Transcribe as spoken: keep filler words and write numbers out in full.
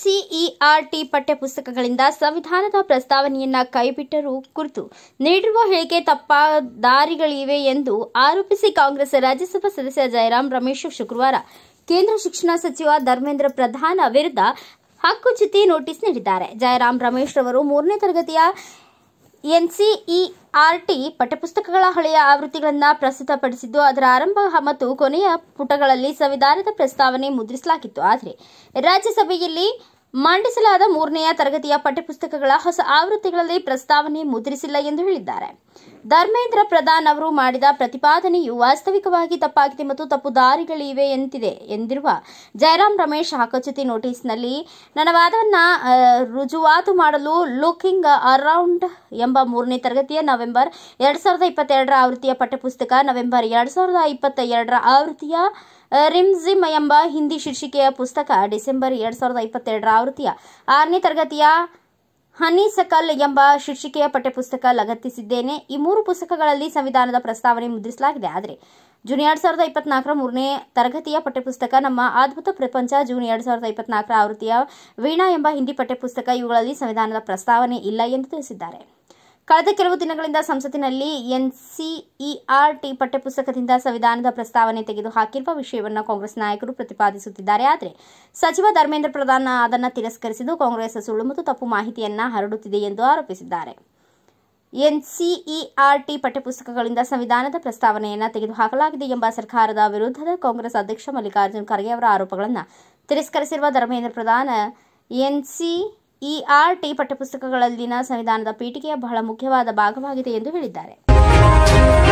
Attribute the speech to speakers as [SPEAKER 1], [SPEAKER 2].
[SPEAKER 1] NCERT ಪಠ್ಯಪುಸ್ತಕಗಳಿಂದ ಸಂವಿಧಾನದ ಪ್ರಸ್ತಾವನೆಯನ್ನ ಕೈಬಿಟ್ಟರು ಕುರಿತು ನೀಡಿರುವ ಹೇಳಿಕೆ ತಪ್ಪದಾರಿಗಳಿವೆ ಎಂದು ಆರೋಪಿಸಿ ಕಾಂಗ್ರೆಸ್ ರಾಜ್ಯಸಭಾ ಸದಸ್ಯ ಜಯರಾಮ್ ರಮೇಶ್ ಶುಕ್ರವಾರ ಕೇಂದ್ರ ಶಿಕ್ಷಣ ಸಚಿವ ಧರ್ಮೇಂದ್ರ ಪ್ರಧಾನ್ ವಿರುದ್ಧ ಹಕ್ಕುಚ್ಯುತಿ ನೋಟಿಸ್ ನೀಡಿದ್ದಾರೆ. ಜಯರಾಮ್ ರಮೇಶ್ ರವರು ಮೂರನೇ ತರಗತಿಯ ಎನ್ಸಿಇಆರ್ಟಿ ಪಠ್ಯಪುಸ್ತಕಗಳ ಹಳೆಯ ಆವೃತ್ತಿಗಳನ್ನು ಪ್ರಸ್ತುತಪಡಿಸಿದ್ದು, ಅದರ ಆರಂಭ ಮತ್ತು ಕೊನೆಯ ಪುಟಗಳಲ್ಲಿ ಸಂವಿಧಾನದ ಪ್ರಸ್ತಾವನೆ ಮುದ್ರಿಸಲಾಗಿತ್ತು. ಆದರೆ ರಾಜ್ಯಸಭೆಯಲ್ಲಿ ಮಂಡಿಸಲಾದ ಮೂರನೆಯ ತರಗತಿಯ ಪಠ್ಯಪುಸ್ತಕಗಳ ಹೊಸ ಆವೃತ್ತಿಗಳಲ್ಲಿ ಪ್ರಸ್ತಾವನೆ ಮುದ್ರಿಸಿಲ್ಲ ಎಂದು ಹೇಳಿದ್ದಾರೆ. ಧರ್ಮೇಂದ್ರ ಪ್ರಧಾನ್ ಅವರು ಮಾಡಿದ ಪ್ರತಿಪಾದನೆಯು ವಾಸ್ತವಿಕವಾಗಿ ತಪ್ಪಾಗಿದೆ ಮತ್ತು ತಪ್ಪುದಾರಿಗಳಿವೆ ಎಂತಿದೆ ಎಂದಿರುವ ಜಯರಾಮ್ ರಮೇಶ್ ಹಕ್ಕುಚ್ಯುತಿ ನೋಟಿಸ್ನಲ್ಲಿ ನನ್ನ ವಾದವನ್ನು ರುಜುವಾತು ಮಾಡಲು ಲುಕಿಂಗ್ ಅರೌಂಡ್ ಎಂಬ ಮೂರನೇ ತರಗತಿಯ ನವೆಂಬರ್ ಎರಡ್ ಸಾವಿರದ ಇಪ್ಪತ್ತೆರಡರ ಆವೃತ್ತಿಯ ಪಠ್ಯಪುಸ್ತಕ, ನವೆಂಬರ್ ಎರಡ್ ಸಾವಿರದ ಇಪ್ಪತ್ತ ಎರಡರ ಆವೃತ್ತಿಯ ರಿಮ್ಜಿಮ್ ಎಂಬ ಹಿಂದಿ ಶೀರ್ಷಿಕೆಯ ಪುಸ್ತಕ, ಡಿಸೆಂಬರ್ ಎರಡ್ ಸಾವಿರದ ಇಪ್ಪತ್ತೆರಡರ ಆವೃತ್ತಿಯ ಆರನೇ ತರಗತಿಯ ಹನಿಸಕಲ್ ಎಂಬ ಶೀರ್ಷಿಕೆಯ ಪಠ್ಯಪುಸ್ತಕ ಲಗತ್ತಿಸಿದ್ದೇನೆ. ಈ ಮೂರು ಪುಸ್ತಕಗಳಲ್ಲಿ ಸಂವಿಧಾನದ ಪ್ರಸ್ತಾವನೆ ಮುದ್ರಿಸಲಾಗಿದೆ. ಆದರೆ ಜೂನ್ ಎರಡ್ ಸಾವಿರದ ಇಪ್ಪತ್ನಾಲ್ಕರ ಮೂರನೇ ತರಗತಿಯ ಪಠ್ಯಪುಸ್ತಕ, ನಮ್ಮ ಅದ್ಭುತ ಪ್ರಪಂಚ, ಜೂನ್ ಎರಡ್ ಸಾವಿರದ ಇಪ್ಪತ್ನಾಲ್ಕರ ಆವೃತ್ತಿಯ ವೀಣಾ ಎಂಬ ಹಿಂದಿ ಪಠ್ಯಪುಸ್ತಕ, ಇವುಗಳಲ್ಲಿ ಸಂವಿಧಾನದ ಪ್ರಸ್ತಾವನೆ ಇಲ್ಲ ಎಂದು ತಿಳಿಸಿದ್ದಾರೆ. ಕಳೆದ ಕೆಲವು ದಿನಗಳಿಂದ ಸಂಸತ್ತಿನಲ್ಲಿ ಎನ್ಸಿಇಆರ್ಟಿ ಪಠ್ಯಪುಸ್ತಕದಿಂದ ಸಂವಿಧಾನದ ಪ್ರಸ್ತಾವನೆ ತೆಗೆದುಹಾಕಿರುವ ವಿಷಯವನ್ನು ಕಾಂಗ್ರೆಸ್ ನಾಯಕರು ಪ್ರತಿಪಾದಿಸುತ್ತಿದ್ದಾರೆ. ಆದರೆ ಸಚಿವ ಧರ್ಮೇಂದ್ರ ಪ್ರಧಾನ್ ಅದನ್ನು ತಿರಸ್ಕರಿಸಿದ್ದು, ಕಾಂಗ್ರೆಸ್ ಸುಳ್ಳು ಮತ್ತು ತಪ್ಪು ಮಾಹಿತಿಯನ್ನು ಹರಡುತ್ತಿದೆ ಎಂದು ಆರೋಪಿಸಿದ್ದಾರೆ. ಎನ್ಸಿಇಆರ್ಟಿ ಪಠ್ಯಪುಸ್ತಕಗಳಿಂದ ಸಂವಿಧಾನದ ಪ್ರಸ್ತಾವನೆಯನ್ನು ತೆಗೆದುಹಾಕಲಾಗಿದೆ ಎಂಬ ಸರ್ಕಾರದ ವಿರುದ್ಧದ ಕಾಂಗ್ರೆಸ್ ಅಧ್ಯಕ್ಷ ಮಲ್ಲಿಕಾರ್ಜುನ್ ಖರ್ಗೆ ಅವರ ಆರೋಪಗಳನ್ನು ತಿರಸ್ಕರಿಸಿರುವ ಧರ್ಮೇಂದ್ರ ಪ್ರಧಾನ್, ಎನ್ಸಿಇಆರ್ಟಿ ಪಠ್ಯಪುಸ್ತಕಗಳಲ್ಲಿನ ಸಂವಿಧಾನದ ಪೀಠಿಕೆಯ ಬಹಳ ಮುಖ್ಯವಾದ ಭಾಗವಾಗಿದೆ ಎಂದು ಹೇಳಿದ್ದಾರೆ.